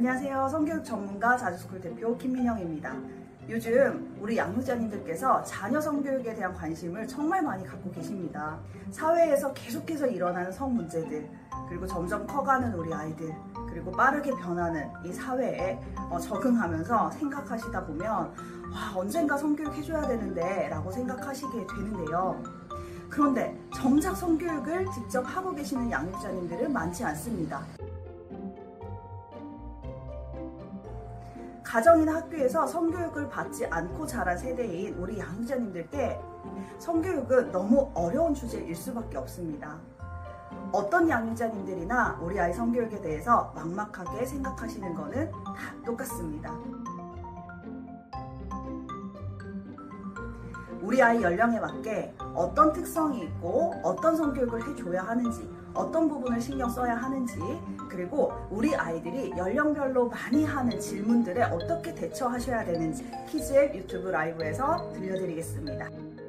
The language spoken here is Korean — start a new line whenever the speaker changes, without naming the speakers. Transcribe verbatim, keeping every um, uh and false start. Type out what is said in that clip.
안녕하세요. 성교육 전문가 자주스쿨 대표 김민영입니다. 요즘 우리 양육자님들께서 자녀 성교육에 대한 관심을 정말 많이 갖고 계십니다. 사회에서 계속해서 일어나는 성 문제들, 그리고 점점 커가는 우리 아이들, 그리고 빠르게 변하는 이 사회에 적응하면서 생각하시다 보면 와, 언젠가 성교육 해줘야 되는데 라고 생각하시게 되는데요. 그런데 정작 성교육을 직접 하고 계시는 양육자님들은 많지 않습니다. 가정이나 학교에서 성교육을 받지 않고 자란 세대인 우리 양육자님들께 성교육은 너무 어려운 주제일 수밖에 없습니다. 어떤 양육자님들이나 우리 아이 성교육에 대해서 막막하게 생각하시는 것은 다 똑같습니다. 우리 아이 연령에 맞게 어떤 특성이 있고 어떤 성교육을 해줘야 하는지, 어떤 부분을 신경 써야 하는지, 그리고 우리 아이들이 연령별로 많이 하는 질문들에 어떻게 대처하셔야 되는지 키즈앱 유튜브 라이브에서 들려드리겠습니다.